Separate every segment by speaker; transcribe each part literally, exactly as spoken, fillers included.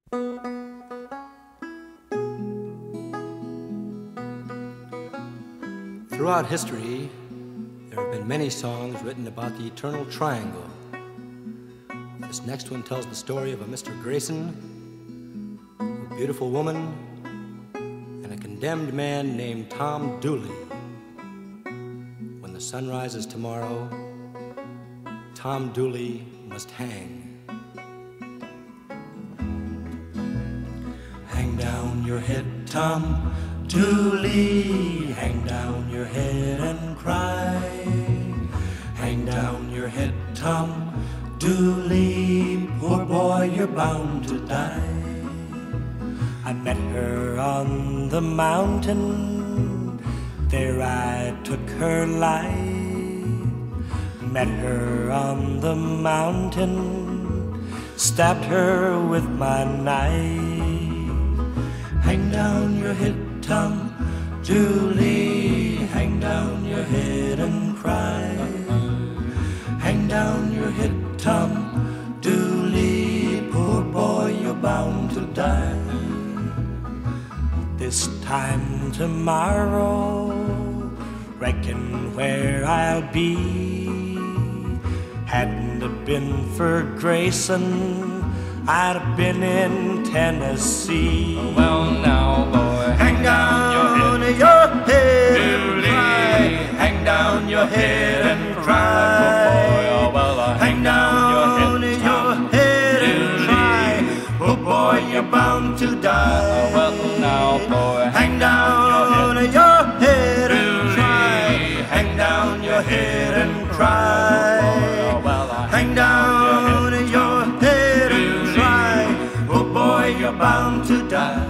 Speaker 1: Throughout history, there have been many songs written about the eternal triangle. This next one tells the story of a Mr Grayson, a beautiful woman, and a condemned man named Tom Dooley. When the sun rises tomorrow, Tom Dooley must hang. Hang down your head, Tom Dooley, hang down your head and cry. Hang down your head, Tom Dooley, poor boy, you're bound to die. I met her on the mountain, there I took her life. Met her on the mountain, stabbed her with my knife. Hang down your head, Tom Dooley, hang down your head and cry. Hang down your head, Tom Dooley, poor boy, you're bound to die. This time tomorrow, reckon where I'll be. Hadn't it been for Grayson, I'd have been in Tennessee.
Speaker 2: Well now, boy,
Speaker 1: hang down your head, your head and cry. Hang down your head and cry.
Speaker 2: Oh, well, uh,
Speaker 1: hang down your head, your head and cry. Oh boy, you're bound to die.
Speaker 2: Oh, well now, boy,
Speaker 1: hang down your head and cry. Hang down your head and cry.
Speaker 2: Oh, well, uh,
Speaker 1: hang down your head and cry. Oh boy, you're bound to die.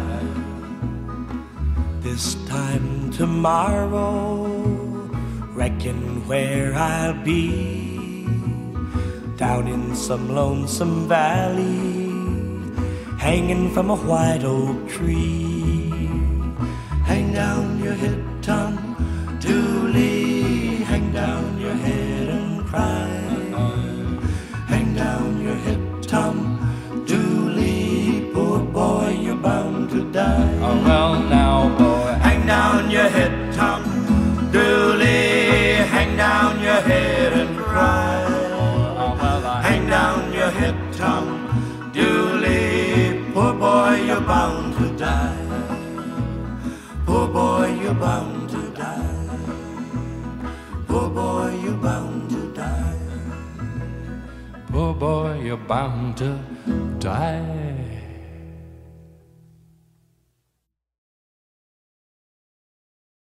Speaker 1: This time tomorrow, reckon where I'll be. Down in some lonesome valley, hanging from a white oak tree. Hang down your head, Tom Dooley, hang down your head and cry. Hang down your head, Tom Dooley, poor boy, you're bound to die.
Speaker 2: oh, well now, boy,
Speaker 1: hang down your head, Tom Dooley, hang down your head and cry.
Speaker 2: oh, well, uh,
Speaker 1: Hang down your head, Tom Dooley, poor boy, you're bound to die. Poor boy, you're bound to die. Poor boy, you're bound to die.
Speaker 2: poor boy, you're bound to die.